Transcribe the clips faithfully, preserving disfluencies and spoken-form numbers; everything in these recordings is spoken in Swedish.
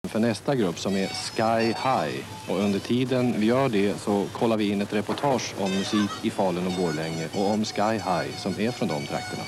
För nästa grupp som är Sky High. Och under tiden vi gör det så kollar vi in ett reportage om musik i Falun och Borlänge och om Sky High som är från de trakterna.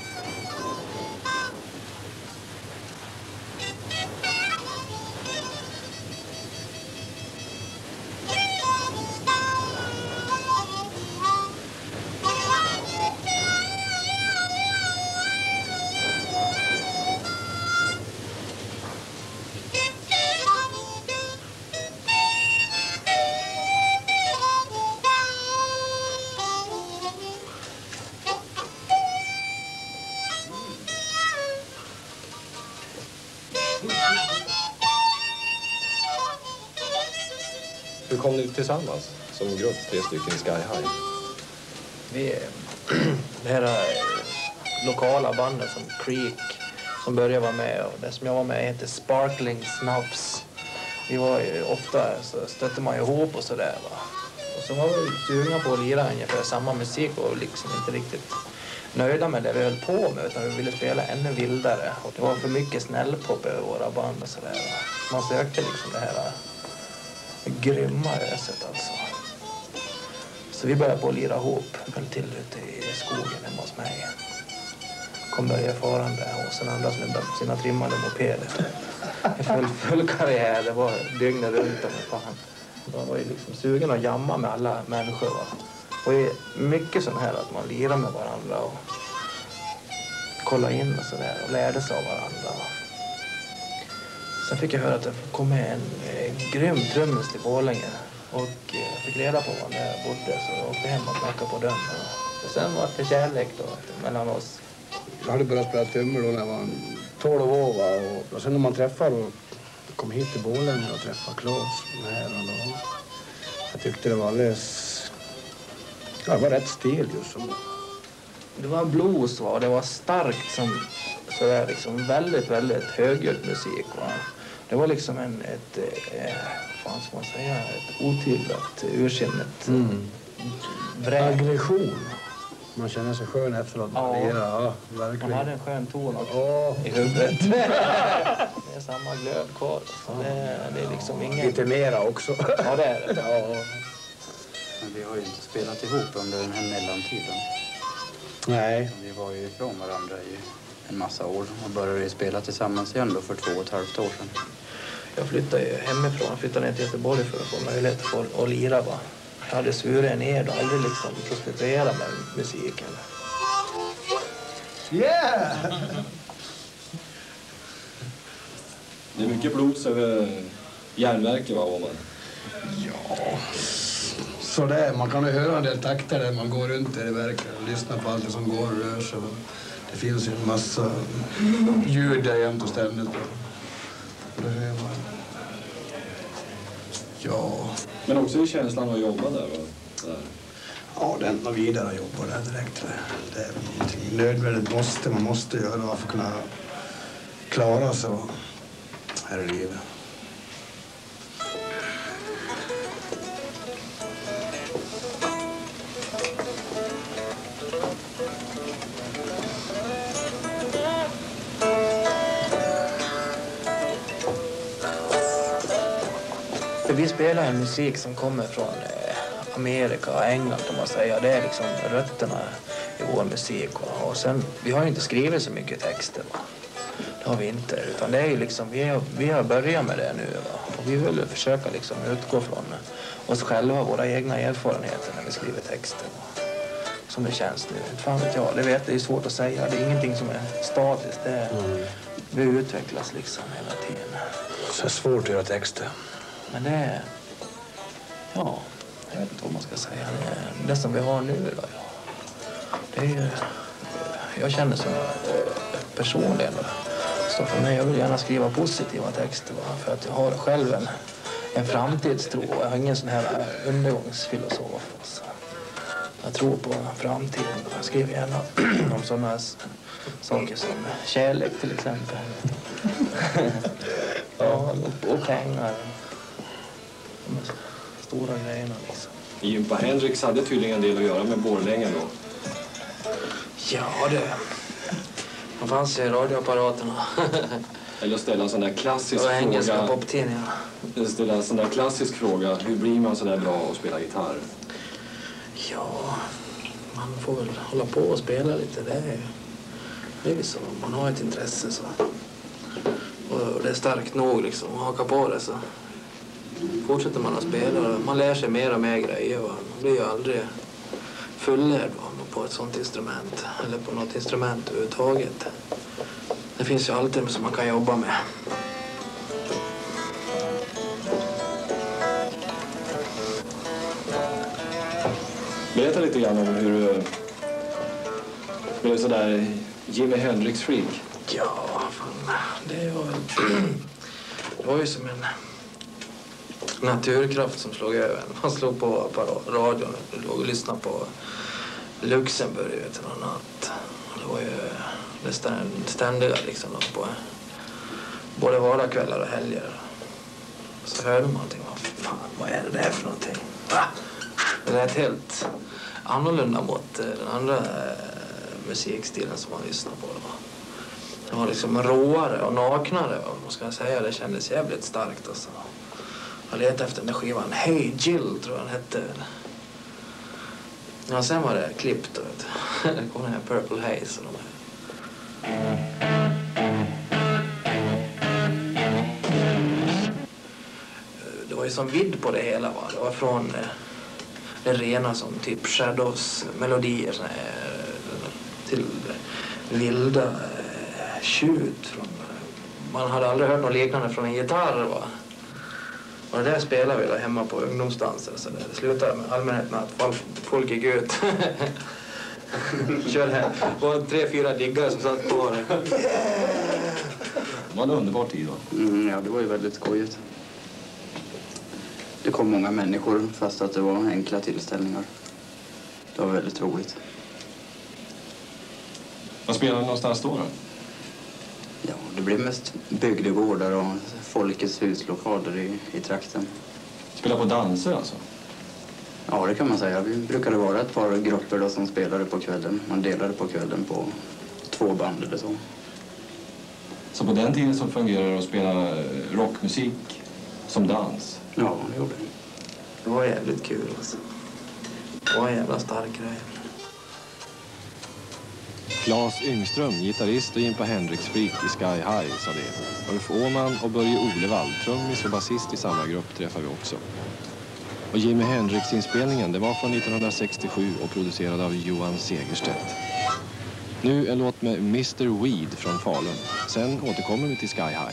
Hur kom ni tillsammans som grupp, tre stycken Sky High? Vi, det här lokala bandet som Creek som började vara med, och det som jag var med heter Sparkling Snuffs. Vi var ju ofta, så stötte man ihop och sådär va. Och så var vi sugna på att lira ungefär samma musik och liksom inte riktigt nöjda med det vi höll på med, utan vi ville spela ännu vildare. Och det var för mycket snällpop över våra band och sådär. Man sökte liksom det här grymma öset alltså. Så vi började på att lira ihop, höll till ute i skogen hemma hos mig. Kom Börje farande och sen andra som med sina trimmade mopeder. En full, full karriär, det var dygnet runt om fan. Man var ju liksom sugen att jamma med alla människor va. Och det är mycket sån här att man lirar med varandra och kolla in och sådär och lärde sig av varandra. Sen fick jag höra att det kom med en eh, grym trummis till Borlänge. Och eh, jag fick reda på var jag bodde, så jag åkte hem och knackade på dörren. Och sen var det kärlek då mellan oss. Jag hade börjat spela trummor då när jag var tolv år. Va? Och, och sen när man träffade och kom hit till Borlänge och träffade Clas. Jag tyckte det var alldeles... Ja, det var rätt stil just som... Det var blues va? Det var starkt som sådär liksom väldigt, väldigt högljudd musik va? Det var liksom en, ett, eh, fan ska man säga, ett otydligt ursinnet mm. vräk. Aggression. Man känner sig skön efteråt. Ja. Ja, verkligen. Man hade en skön ton också oh. i huvudet. Det är samma glöd kvar. Så det, det är liksom ingen... Lite mera också. Ja, det är det. Ja. Men vi har ju inte spelat ihop under den här mellantiden. Nej. Vi var ju ifrån varandra i en massa år och började spela tillsammans igen då för två och ett halvt år sedan. Jag flyttade ju hemifrån. Jag flyttade ner till Göteborg för att få möjlighet att få att lira va. Jag hade svurit ner och aldrig liksom prostituera med musiken. Yeah! Det är mycket blues över järnverket va, Åman? Ja, så där. Man kan ju höra en del takter där man går runt där i verket och lyssnar på allt som går och rör sig. Det finns ju en massa ljud där jämt och ständigt. Det är man. Ja. Men också i känslan att jobba där va? Där. Ja, det är inte vidare att jobba där direkt. Det är någonting nödvändigt måste man måste göra för att kunna klara sig här i livet. Vi spelar en musik som kommer från eh, Amerika och England kan man säga. Det är liksom rötterna i vår musik. Va? Och sen, vi har ju inte skrivit så mycket texter. Va? Det har vi inte. Utan det är ju liksom, vi har, vi har börjat med det nu. Va? Och vi vill försöka liksom utgå från oss själva, våra egna erfarenheter när vi skriver texter. Va? Som det känns nu. Fan vet jag, det vet det är svårt att säga. Det är ingenting som är statiskt. Det är, mm. Vi utvecklas liksom hela tiden. Så är det svårt att göra texter. Men det är, ja, jag vet inte vad man ska säga. Det, är det som vi har nu då, ja. Det är ju, jag känner som personligen då. Så för mig, jag vill gärna skriva positiva texter va? För att jag har själv en, en framtidstro. Jag har ingen sån här undergångsfilosof. Alltså. Jag tror på framtiden. Jag skriver gärna om sådana saker som kärlek till exempel. Ja, och, och pengar. De stora grejerna liksom. Jimpa Hendrix hade tydligen en del att göra med Borlänge då. Ja, det... Man fanns i radioapparaterna. Eller ställa en sån där klassisk fråga. Engelska fråga. poptidningar. Ställa en sån där klassisk fråga. Hur blir man så där bra att spela gitarr? Ja, man får väl hålla på och spela lite. Det är, det är så. Man har ett intresse så. Och det är starkt nog liksom att haka på det så. Fortsätter man att spela. Man lär sig mer och mer grejer. Va? Man blir ju aldrig fullärd på ett sånt instrument. Eller på något instrument överhuvudtaget. Det finns ju alltid som man kan jobba med. Berätta lite grann om hur du blev sådär Jimi Hendrix-freak. Ja, fan, det var väl... Det var ju som en naturkraft som slog över. Man slog på, på radion och lyssnade på Luxemburg vet du, någon natt. Det var ju det ständiga liksom på både vardagskvällar och helger. Så hörde man någonting. Vad fan, vad är det där för någonting? Va? Det lät helt annorlunda mot den andra eh, musikstilen som man lyssnade på. Då. Det var liksom råare och naknare, vad man ska säga. Det kändes jävligt starkt. Alltså. Jag letade efter den där skivan. Hey Jill, tror jag den hette. Ja, sen var det klippt. Det kom den här Purple Haze. Och de här. Det var ju som vidd på det hela. Va? Det var från eh, det rena som typ Shadows melodier såna här, till vilda eh, tjut. Från, man hade aldrig hört något liknande från en gitarr. Va? Och det där spelade vi där hemma på ungdomsdanser. Så det slutade med allmänhet med att folk gick ut. Körde här. Det var tre, fyra diggare som satt på det. Det var en underbar tid då. Mm, ja, det var ju väldigt skojigt. Det kom många människor fast att det var enkla tillställningar. Det var väldigt roligt. Vad spelade ni någonstans då då? Ja, det blev mest bygdegårdar och folkets huslokaler i, i trakten. Spela på danser alltså? Ja, det kan man säga. Vi brukade vara ett par grupper då som spelade på kvällen. Man delade på kvällen på två band eller så. Så på den tiden så fungerade det att spela rockmusik som dans? Ja, det gjorde det. Det var jävligt kul alltså. Det var en jävla stark grej. Clas Yngstrom, gitarrist och Jimi Hendrix-freak i Sky High, sa det. Ulf Åman och Börje Olevall, trummis och basist i samma grupp, träffar vi också. Och Jimi Hendrix-inspelningen, det var från nittonhundrasextiosju och producerad av Johan Segerstedt. Nu en låt med mister Weed från Falun. Sen återkommer vi till Sky High.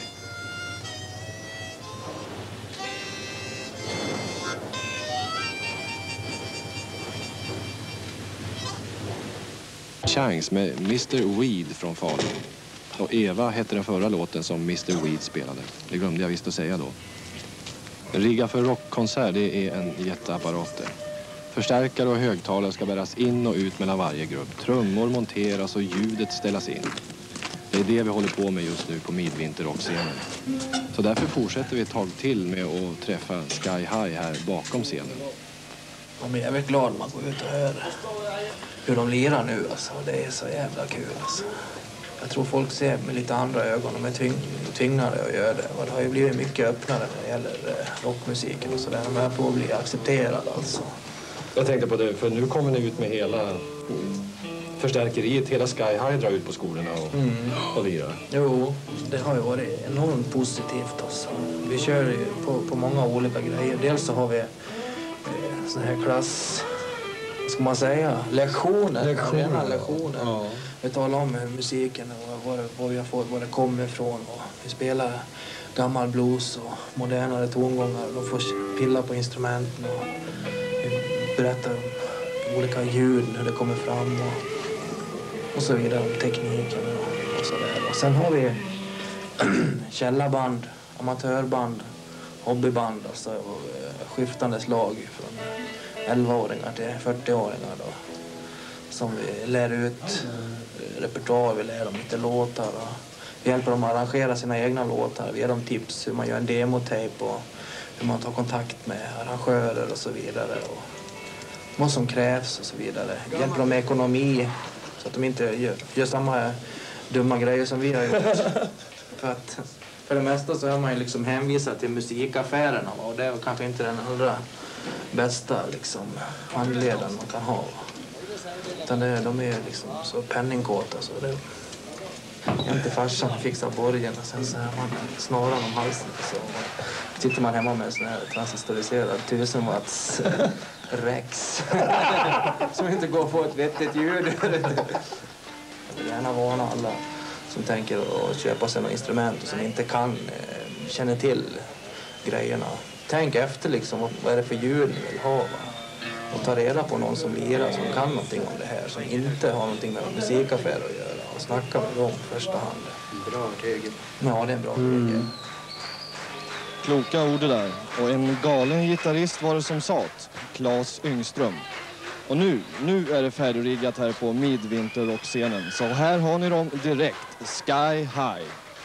Chance med mister Weed från Falun. Och Eva hette den förra låten som mister Weed spelade. Det glömde jag visst att säga då. En rigga för rockkonsert, det är en jätteapparat. Förstärkare och högtalare ska bäras in och ut mellan varje grupp. Trummor monteras och ljudet ställas in. Det är det vi håller på med just nu på Midwinter rockscenen. Så därför fortsätter vi ett tag till med att träffa Sky High här bakom scenen. Man blir jävligt glad när man går ut och hör hur de lirar nu. Alltså. Det är så jävla kul. Alltså. Jag tror folk ser med lite andra ögon. De är tving, tvingade att göra det. Och det har ju blivit mycket öppnare när det gäller rockmusiken och sådär. De är på att bli accepterade alltså. Jag tänkte på det, för nu kommer ni ut med hela förstärkeriet. Hela Sky High drar ut på skolorna och, mm. och lirar. Jo, det har ju varit enormt positivt alltså. Vi kör ju på, på många olika grejer. Dels så har vi eh, sån här klass... Ska man säga? Lektioner. Lektioner. Rena lektioner. Ja. Vi talar om musiken och var, var, vi har fått, var det kommer ifrån. Och vi spelar gammal blues och modernare tongångar. De får pilla på instrumenten och vi berättar om olika ljud, hur det kommer fram och, och så vidare. Om tekniken och, och sådär. Och sen har vi källarband, amatörband, hobbyband. Alltså och, skiftande slag från elvaåringar till fyrtioåringar då, som vi lär ut repertoar, vi lär dem lite låtar och vi hjälper dem att arrangera sina egna låtar, vi ger dem tips hur man gör en demotape och hur man tar kontakt med arrangörer och så vidare och vad som krävs och så vidare. Vi hjälper dem med ekonomi så att de inte gör, gör samma dumma grejer som vi har gjort. För att för det mesta så är man ju liksom hänvisad till musikaffärerna och det är kanske inte den allra bästa liksom handledaren man kan ha. Utan det, de är liksom så penningkåta så det inte farsan fixar borgen och sen så är man snaran om halsen så sitter man hemma med en sån här transistoriserad tusen watts Rex som inte går på ett vettigt ljud. Jag vill gärna varna alla som tänker att köpa sig några instrument och som inte kan eh, känna till grejerna. Tänk efter liksom, vad är det för ljud ni vill ha, va? Och ta reda på någon som lirar som kan någonting om det här, som inte har någonting med musikaffär att göra och snacka med dem i första hand. Bra regel. Ja, det är en bra Mm. regel. Kloka ord det där. Och en galen gitarrist var det som satt, Clas Yngstrom. Och nu, nu är det färdigriggat här på Midwinter rockscenen. Så här har ni dem direkt, Sky High.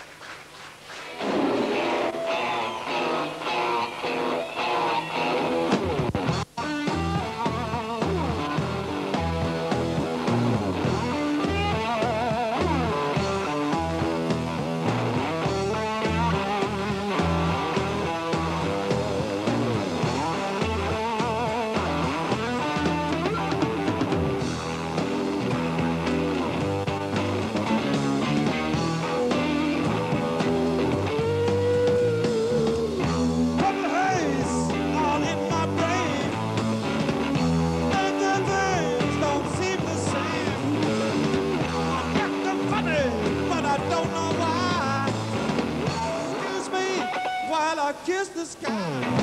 Kiss the sky.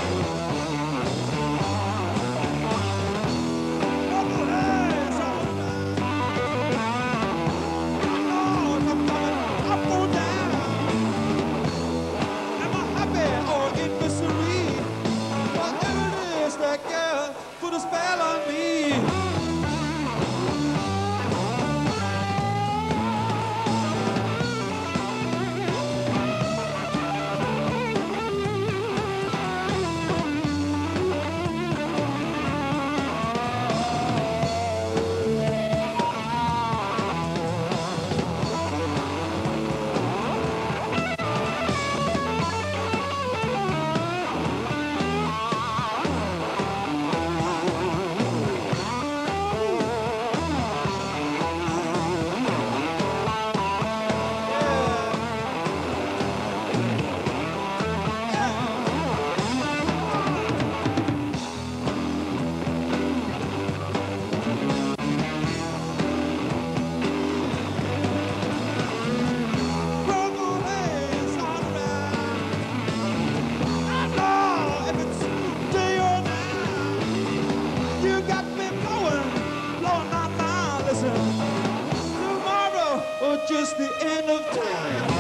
Just the end of time.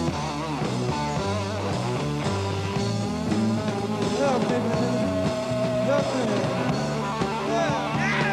Help me, man. Help me. Yeah.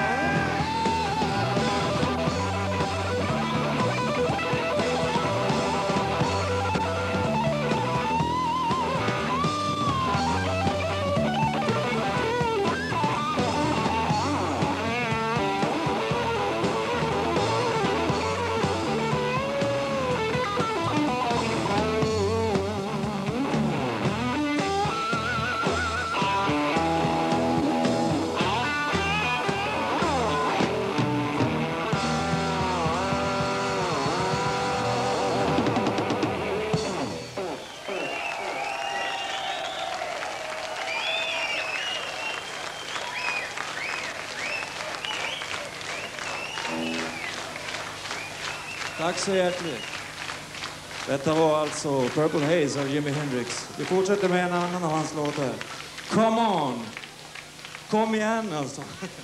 Tack så hjärtligt. Detta var alltså Purple Haze av Jimi Hendrix. Vi fortsätter med en annan av hans låtar. Come on! Kom igen alltså.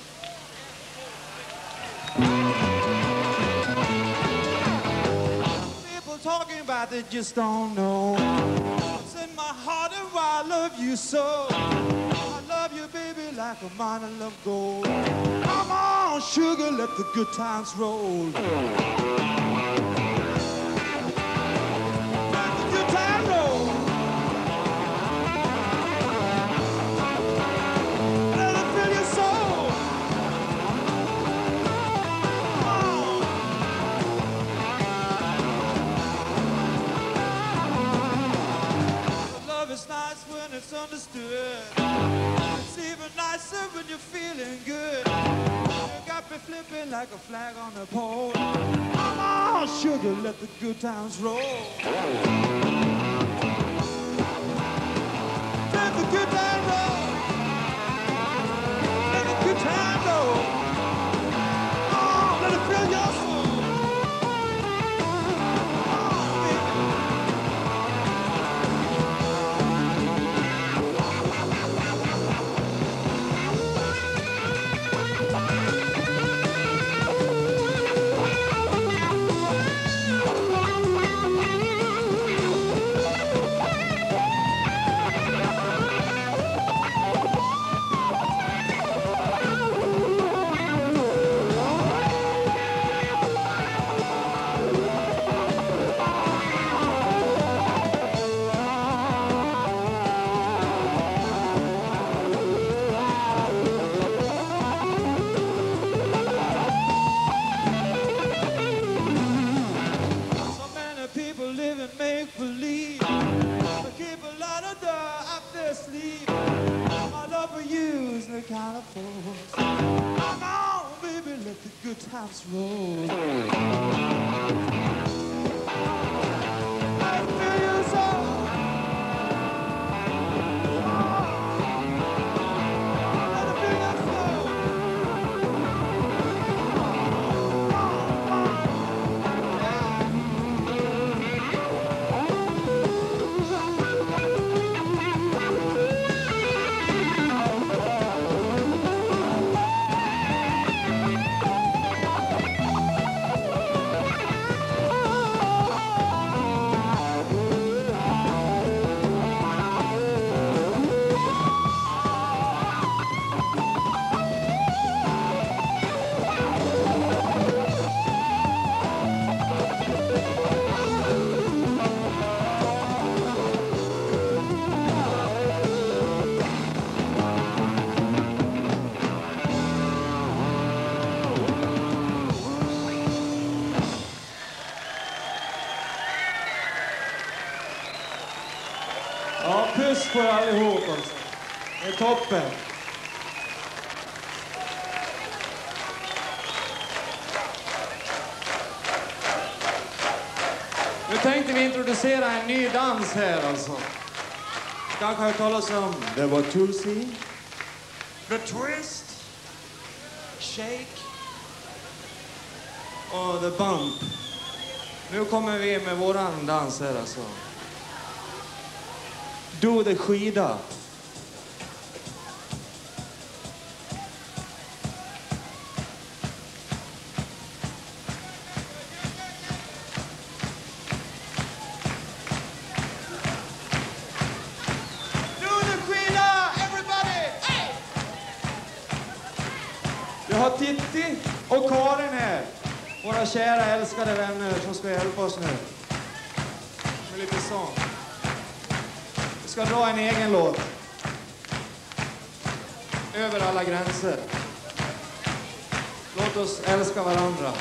People talking about they just don't know what's in my heart and why I love you so. I love you, baby, like a mine I love gold. Come on, sugar, let the good times roll. understood. It's even nicer when you're feeling good. You got me flipping like a flag on the pole. Come on, sugar, let the good times roll. Let the good times roll. Let the good times roll. Oh, let it fill your soul. Times roll. I feel you so. Puss på allihop också. Det är toppen. Nu tänkte vi introducera en ny dans här alltså. Kanske har talas om The Watusi, The Twist, Shake och The Bump. Nu kommer vi med våran dans här alltså. Do the skida. Vi har Titti och Karin här. Våra kära älskade vänner som ska hjälpa oss nu. Med lite sång. Vi ska dra en egen låt. Över alla gränser. Låt oss älska varandra.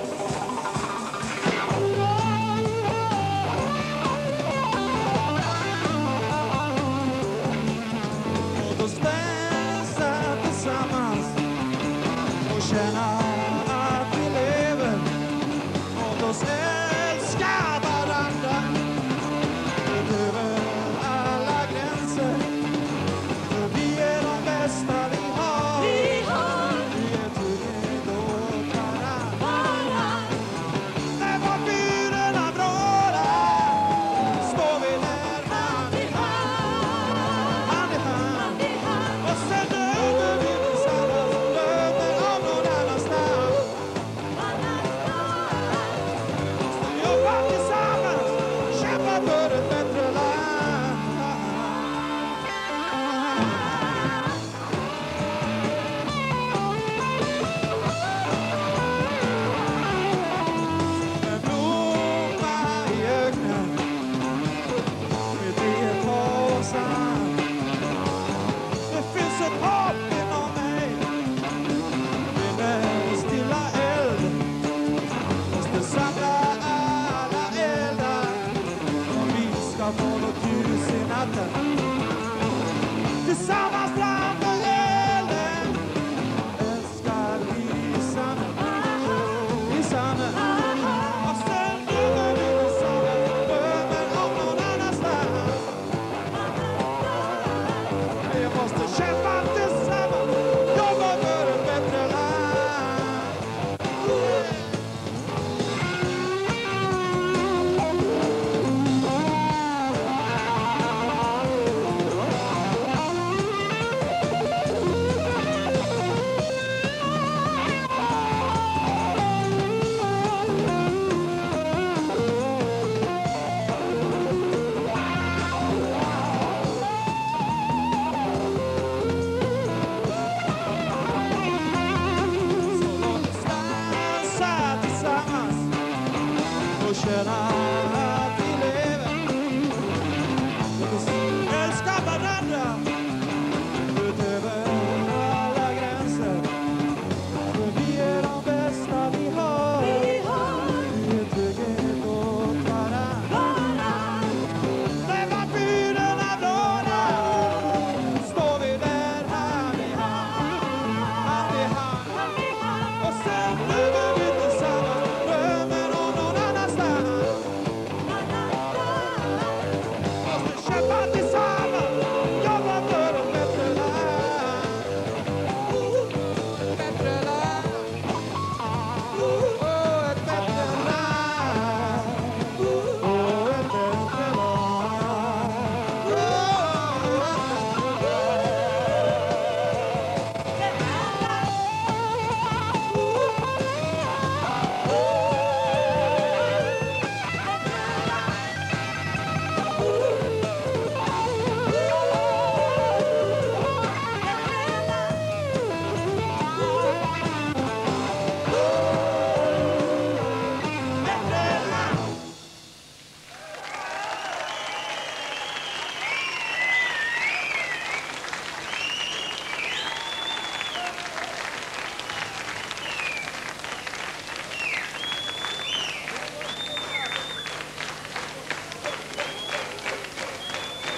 Oh,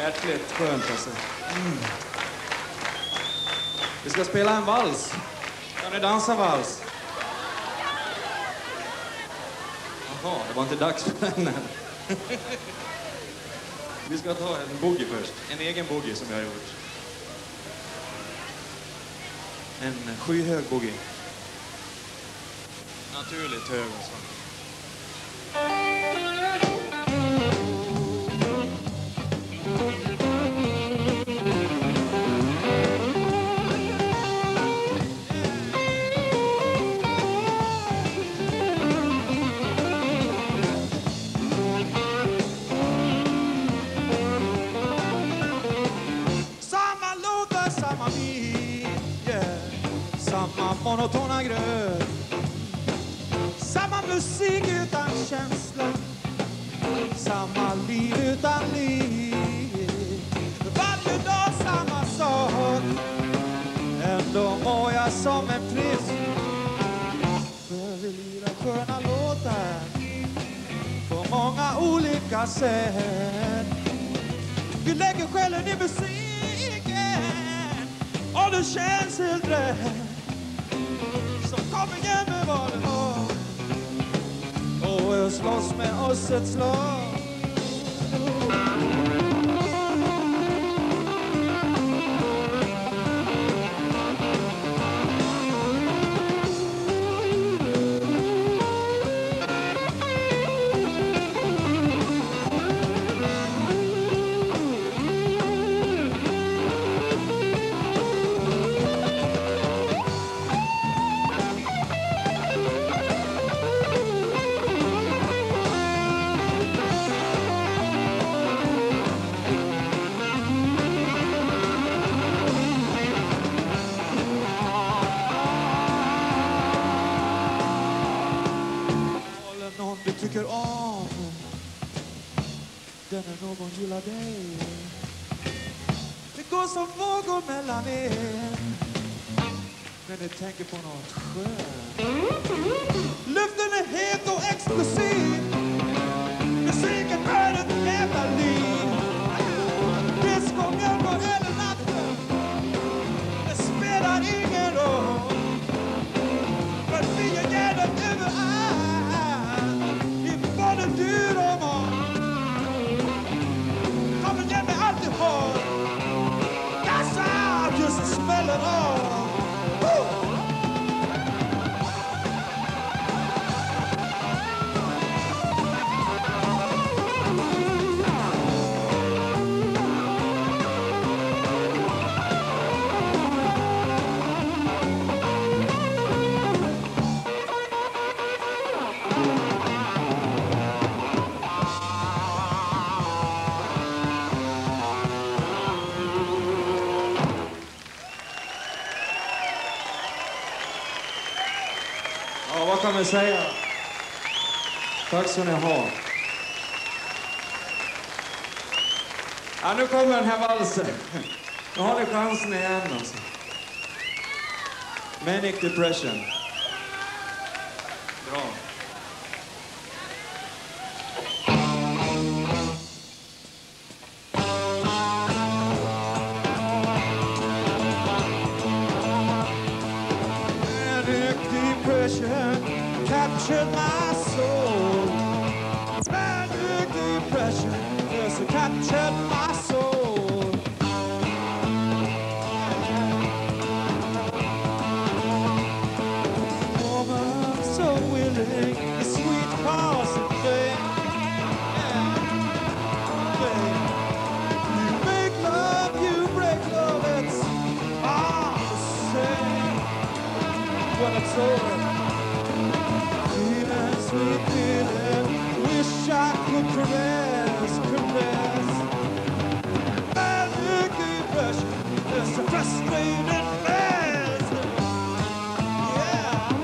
Jäkligt skönt alltså. Mm. Vi ska spela en vals. Kan ni dansa vals? Jaha, det var inte dags för den än. Vi ska ta en boogie först. En egen boogie som jag har gjort. En skyhög boogie. Naturligt hög alltså. Monotona gröt. Samma musik utan känsla. Samma liv utan liv. Varje dag samma sak. Ändå mår jag som en frisk. För vi lirar sköna låtar på många olika sätt. Vi lägger själen i musiken och det känns helt rätt. Kom igen med vad du har och jag slåss med oss ett slag. Någon gillar dig. Det går som vågor mellan er. Men ni tänker på något skönt. Luften är het och explosiv. Musiken är ett jävla liv. Disco, mjölkor eller natten. Det spelar ingen roll. För vi är gärna överallt. I både dyr och mat. Alltid har gassa, just smäller av. Vad kan man säga? Tack så ni ha. Ja, nu kommer den här valsen. Nu har ni chansen igen alltså. Manic Depression. Bra. Captured my soul. Manic depression just captured my soul. Woman so willing, the sweet passing thing. You make love, you break love, it's all the same. When it's over, sweet feeling, wish I could caress, caress. Manic depression is a frustrated mess. Yeah.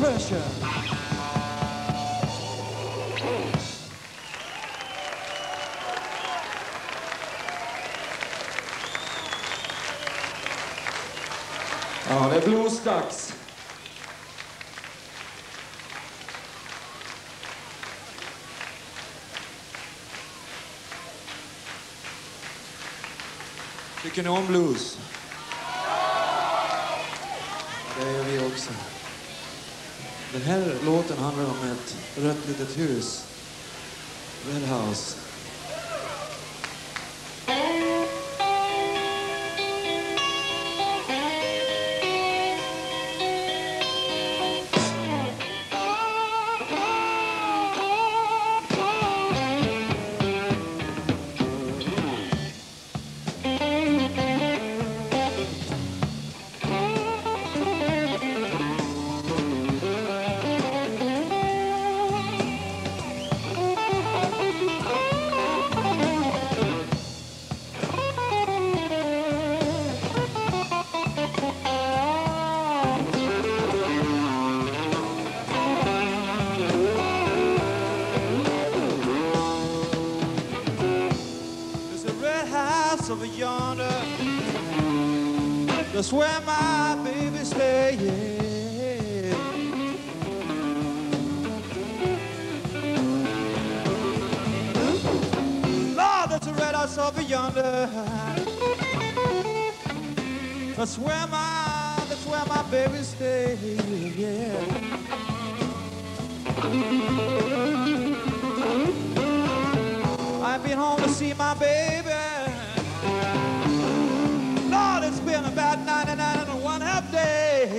Depression. Ja, det är bluesdags. Tycker ni om blues? Det gör vi också. Den här låten handlar om ett rött litet hus. Red House. Over yonder, that's where my baby stays. Lord, that's a red house over yonder. That's where my, that's where my baby stays. Yeah. I've been home to see my baby. Lord, it's been about ninety-nine and one half day.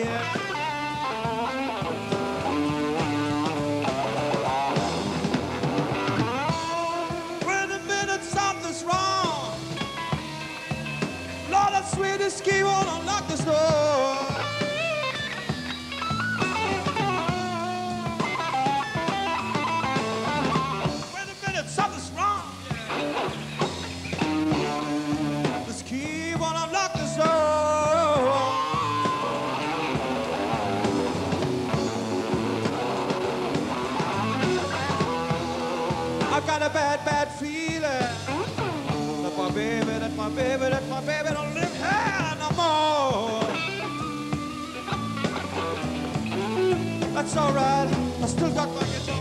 Wait a minute, something's wrong. Lord, that sweetest key won't unlock the door. Wait a minute, something's wrong. This key won't unlock the door. I got a bad, bad feeling that my baby, that my baby, that my baby don't live here no more. That's all right. I still got my guitar.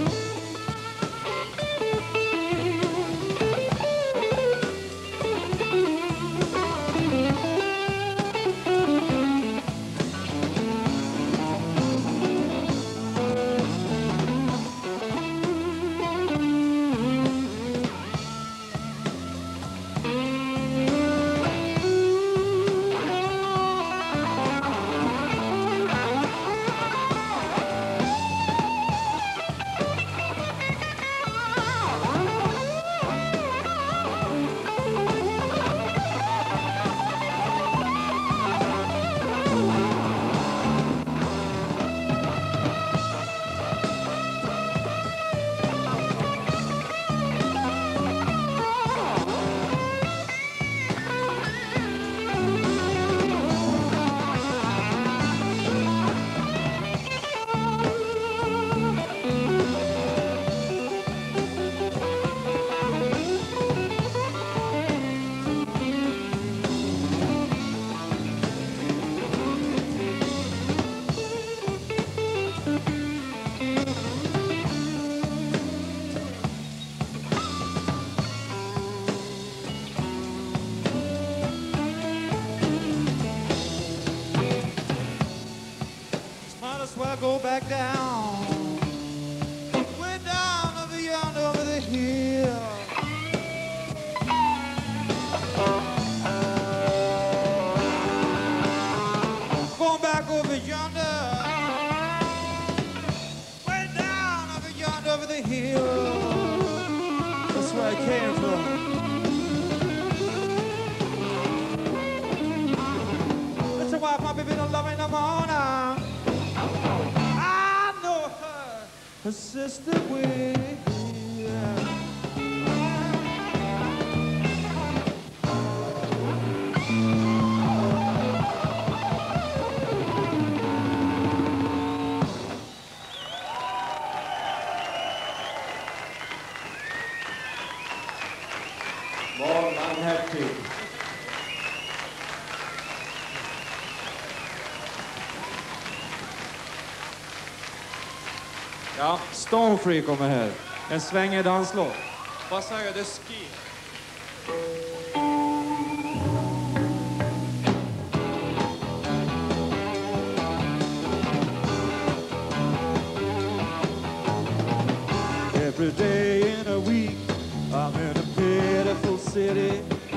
Go back down, way down over yonder, over the hill. Going back over yonder, way down over yonder, over the hill. That's where I came from. That's why my baby don't love me no more now. Her sister way. Ja, Stone Free kommer här. En svängig danslåt. Vad säger du, ski? Every day in a week, I'm in a pitiful city.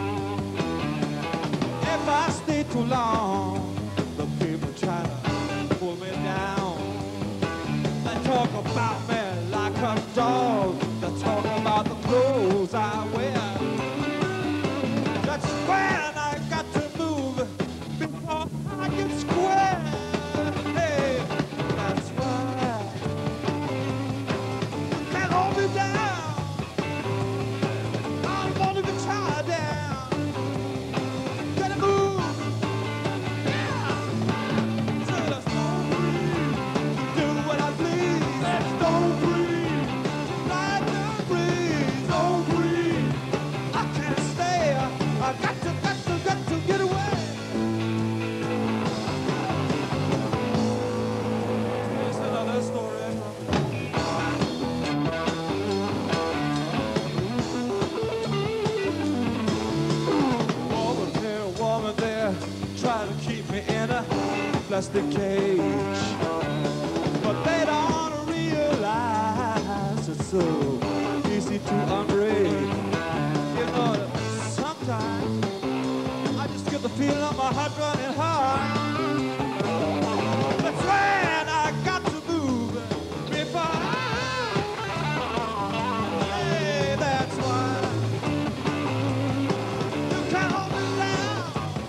If I stay too long, the people try to pull me down. They talk about me like a dog. They talk about the clothes I wear. That's when I got to move before I get square. Hey, that's why you can't hold me down. I'm gonna be tied down. Gotta move. Yeah. So let's go free. Do what I please. Let's go free. Ride the breeze. Go free. I can't stay. I got to, got to, got to get away. Here's another story. Woman here, woman there, try to keep me in a plastic cage. But they don't realize it's so easy to unbraid. You know, sometimes I just get the feeling of my heart running hard. That's when I got to move before I... Hey, that's why you can't hold me down.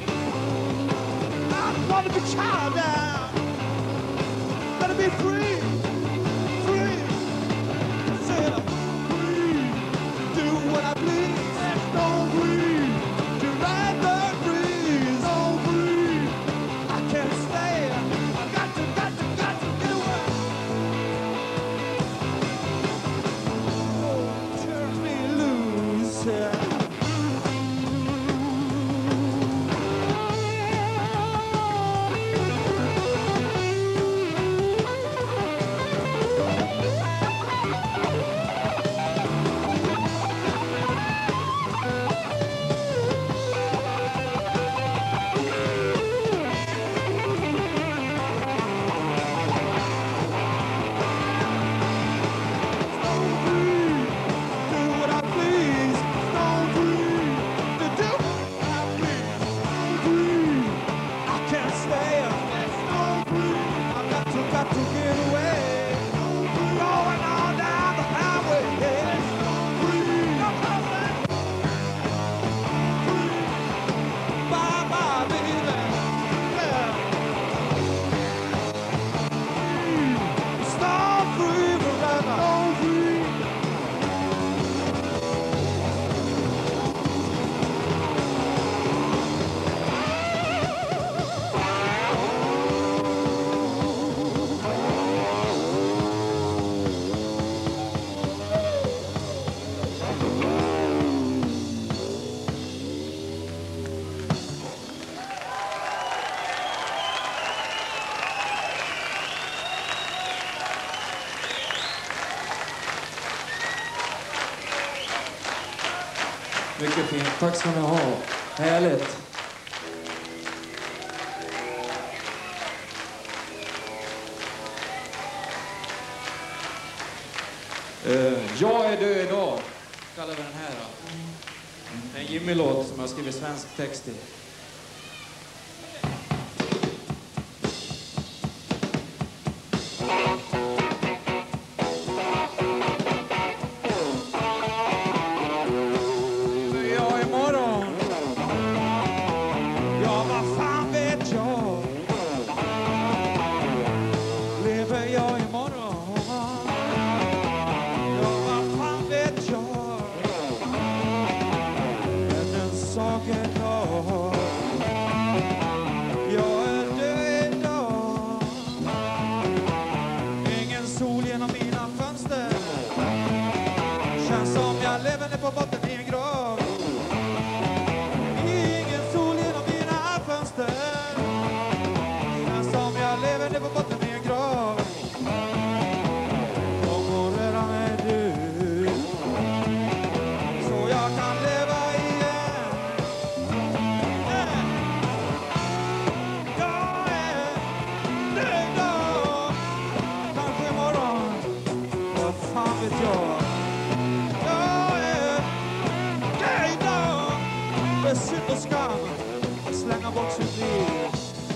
I'm gonna be child down. Gotta be free, free. Said I'm free. Do what I please. There's no free. To ride the breeze. No free. I can't stay. I got to, got to, got to get away. Oh, turn me loose. Yeah. Mycket fint. Tack ska ni ha. Härligt. Uh, jag är död idag, kallar vi den här. En Jimmy-låt som jag skrivit svensk text i. please.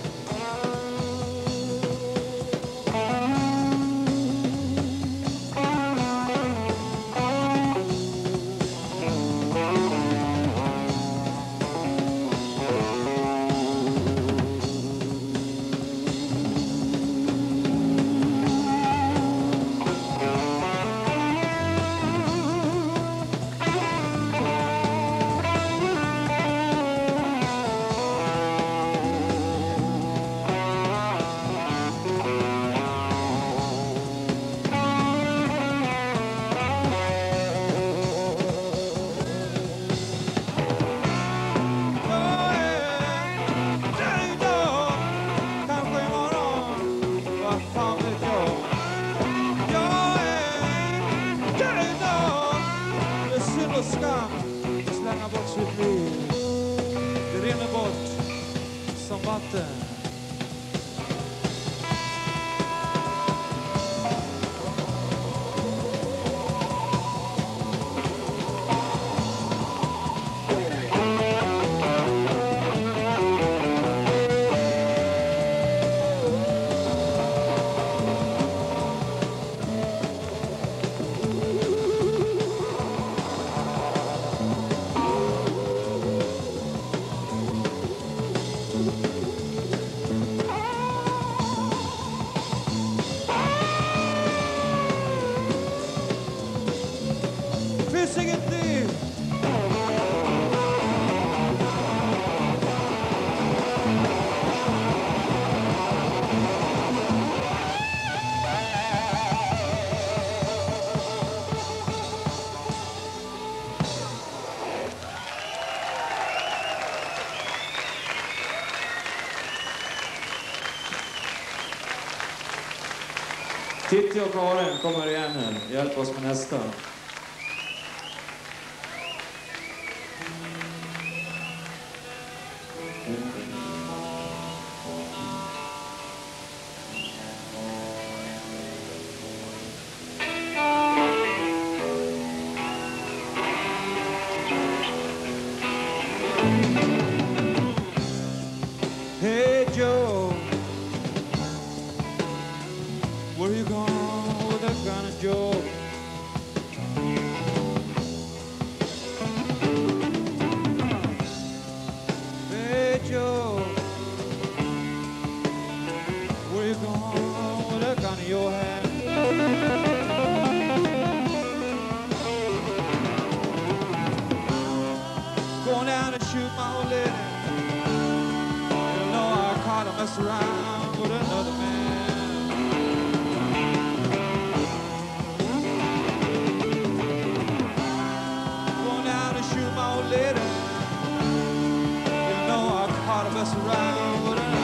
Titti och Karin kommer igen nu. Hjälp oss med nästa. Hey Joe, where you going with that kind of joke? Hey Joe, where you going with that kind of your hat? Going down and shoot my old lady. You know I caught her mess around with another man. Going down and shoot my old lady. You know I caught her mess around with another.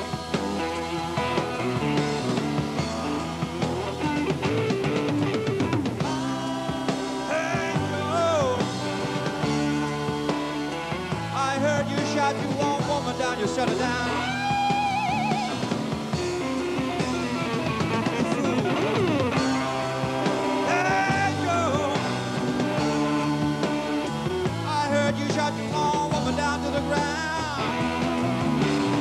Hey, Joe, I heard you shot you one woman down, you shut her down. Hey, Joe, I heard you shot your one woman down to the ground.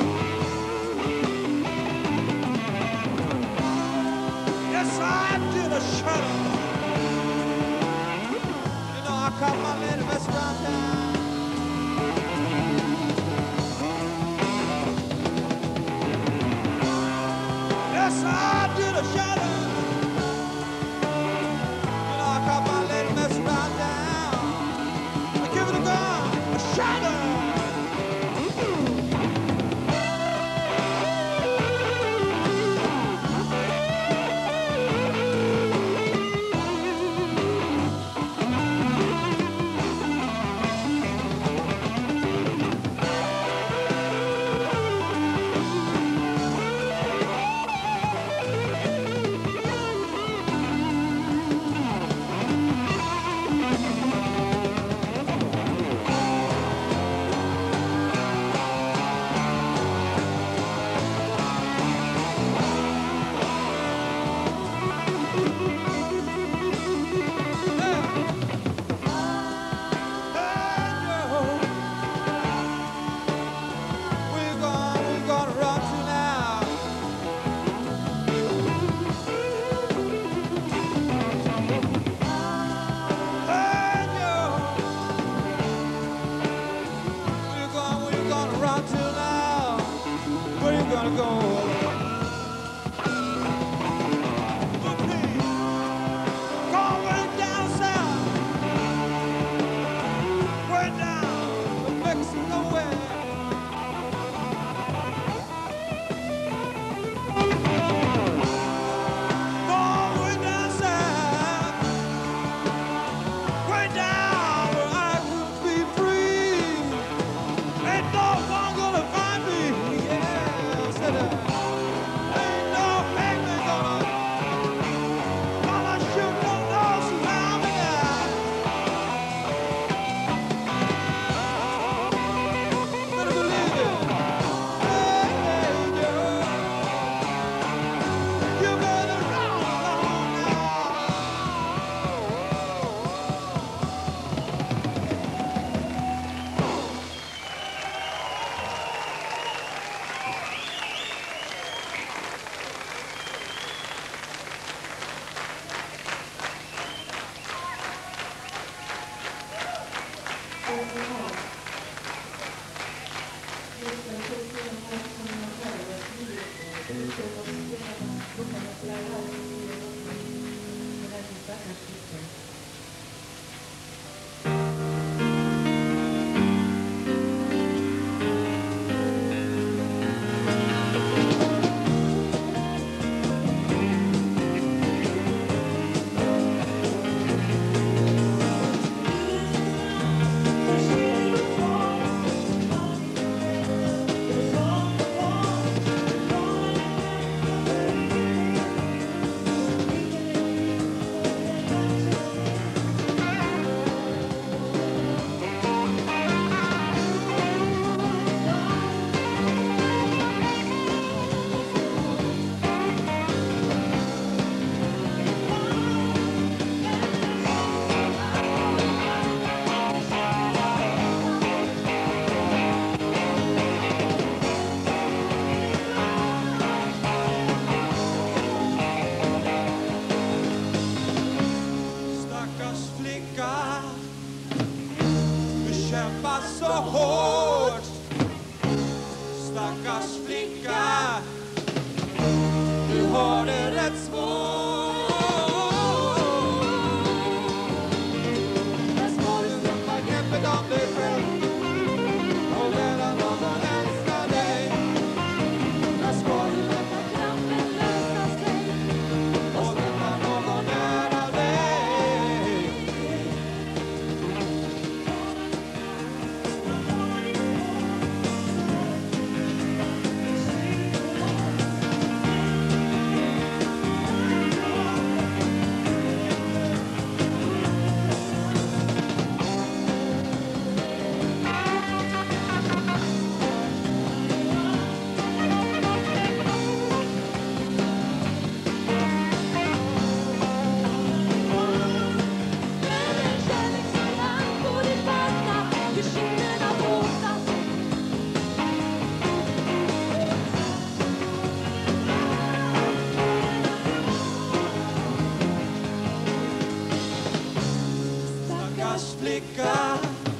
gonna go. Going down south, way down to Mexico way. Going down south, way down where I could be free. Ain't no one gonna find me, yeah, said I. Ain't no hangman gonna, gonna shoot no nose around me now. Better believe it. Hey, hey, girl. You better run along now. Stackars flicka, du kämpar så hårt. Stackars flicka, du har det rätt svårt. Där ska du släppa greppet om dig själv och lära någon älska dig. Där ska du låta kraften lösa sig och släppa någon nära dig. Stackars flicka,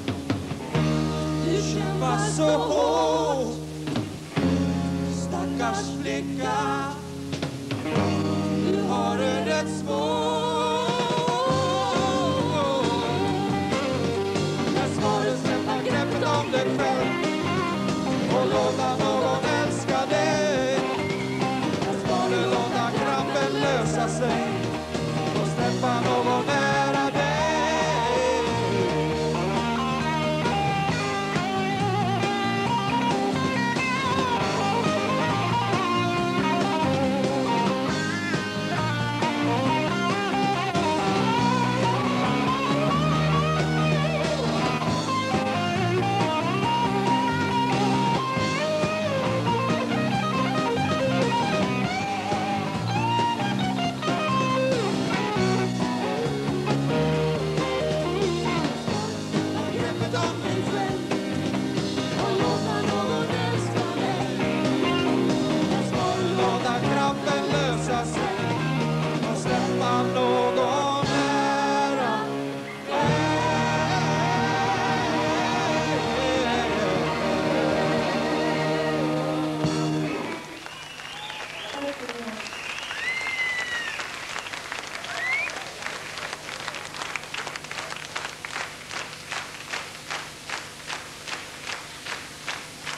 du kämpar så hårt. Stackars flicka, du har det rätt svårt. Där ska du släppa greppet om dig själv och låta någon älska dig. Där ska du låta kraften lösa sig och släppa någon nära dig.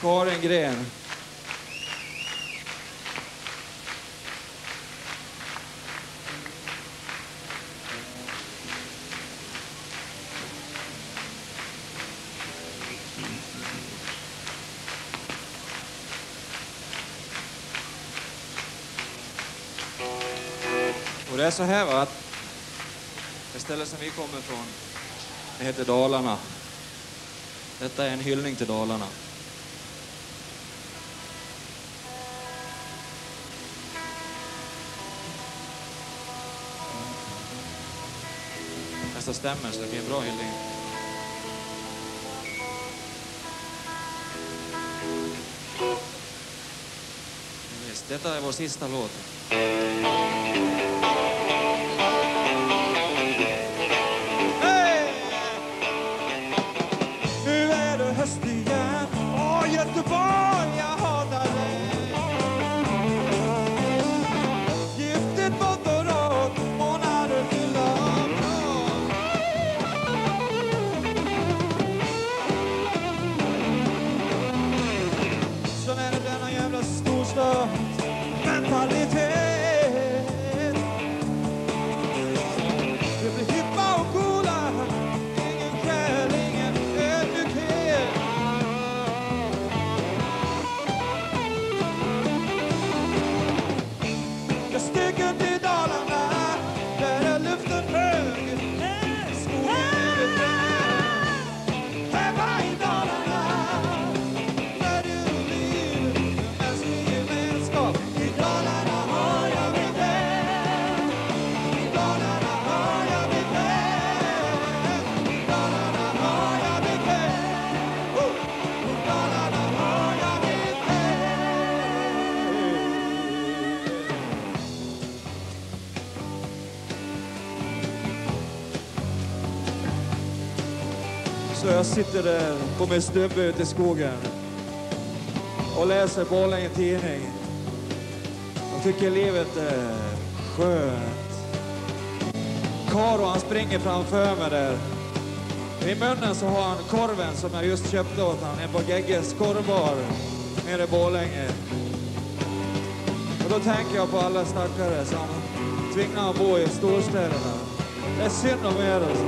Karin Gren. Och det är så här va, att det stället som vi kommer från, det heter Dalarna. Detta är en hyllning till Dalarna. Nästa stämmer så det blir en bra hyllning. Visst, detta är vår sista låt. Göteborg, jag hatar dig. Giftigt motorråd, månader till avråd. Så är det denna jävla storstad mentalitet. Det blir hippa och coola, ingen själ, ingen ödmjukhet. Sticker till Dalarna, där är luften hög. Skogen är bred. Hemma i Dalarna, där är liv, mänsklig gemenskap. I Dalarna har jag mitt hem. I Dalarna har jag mitt hem. I Dalarna har jag mitt hem. I Dalarna har jag mitt hem. Så jag sitter där på min stubbe ute i skogen och läser Borlänge tidning och tycker livet är skönt. Karo han springer framför mig där. I munnen så har han korven som jag just köpte åt han, en på Gegges korvbar nere i Borlänge. Och då tänker jag på alla stackare som tvingar att bo i storstäderna. Det är synd om er alltså.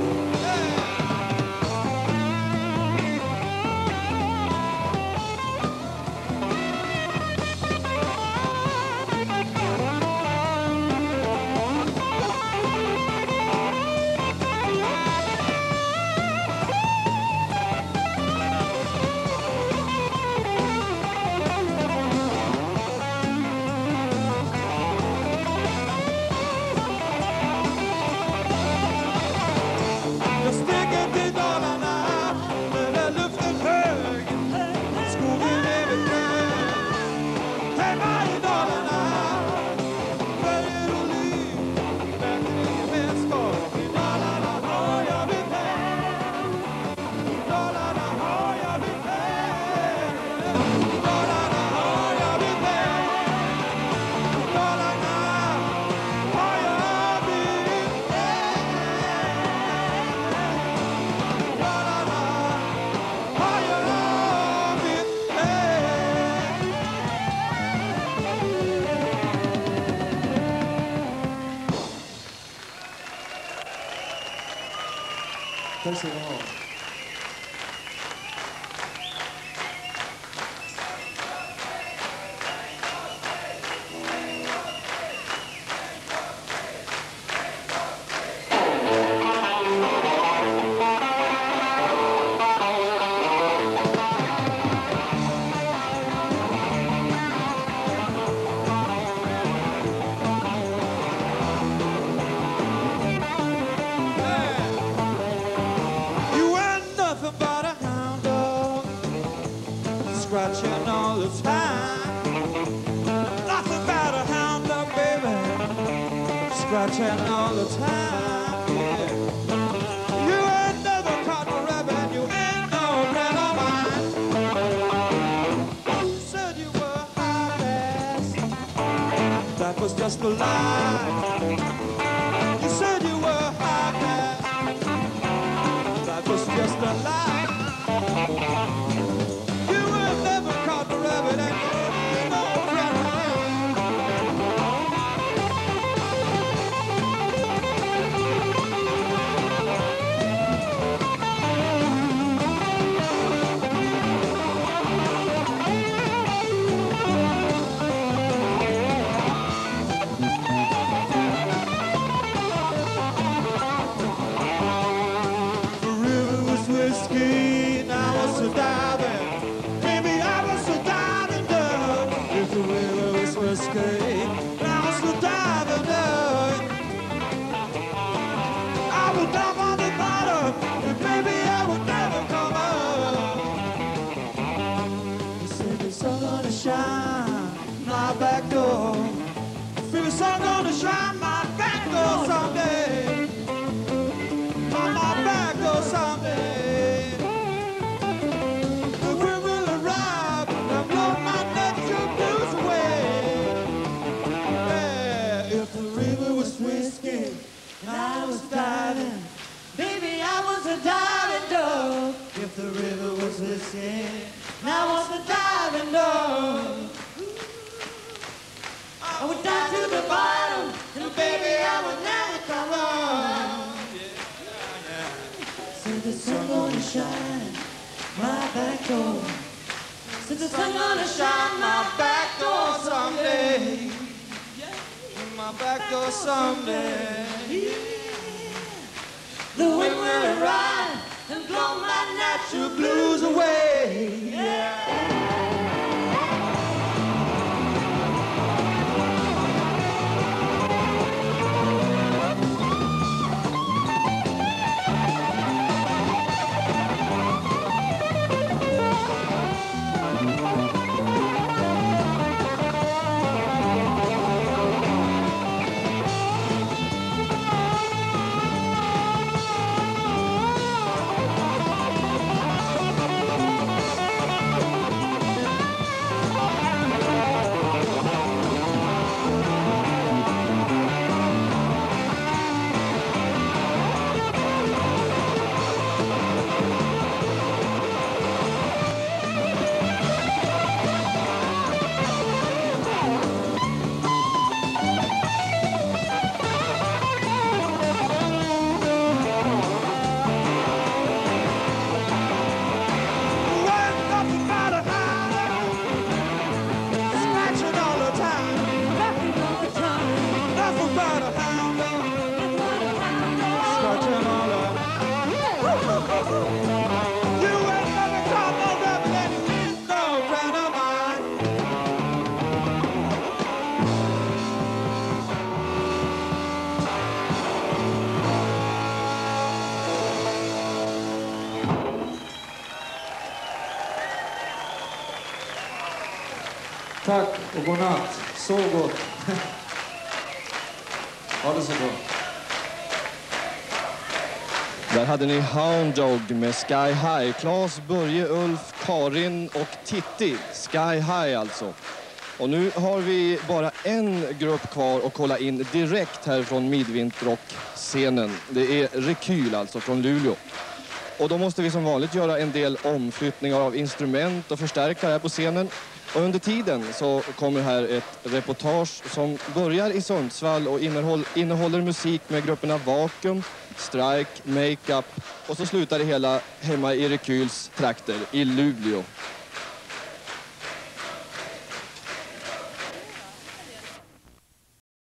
Tack ska ni ha. You ain't nothing but a hound dog, scratching all the time. Nothing but a hound dog, baby, scratching all the time. Yeah. You ain't never caught a rabbit, you ain't no friend of mine. You said you were high class, that was just a lie. You said you were high class, that was just a lie. You were never caught escape. I was the diving dog. I was down on the bottom, and baby I would never come up. They said the sun gonna shine my back door. Feel the sun gonna shine my back door someday. On my back door someday. The wind will arrive and blow my natural blues away. Yeah, if the river was whiskey and I was diving, baby I was a diving dog. If the river was whiskey and I was a diving dog, I would dive to the bottom, and baby, I would never come on. Said the sun gonna shine my back door. Said the sun gonna shine my back door someday. My back door someday. The wind will arrive and blow my natural blues away. Yeah. Tack och godnatt. Så gott. Ha det så bra. Där hade ni Hound Dog med Sky High. Clas, Börje, Ulf, Karin och Titti. Sky High alltså. Och nu har vi bara en grupp kvar att kolla in direkt här från Midwinter-rock-scenen. Det är Rekyl alltså från Luleå. Och då måste vi som vanligt göra en del omflyttningar av instrument och förstärkare här på scenen. Och under tiden så kommer här ett reportage som börjar i Sundsvall och innehåll, innehåller musik med grupperna Vakuum, Strike, Makeup och så slutar det hela hemma i Rekyls trakter i Luleå.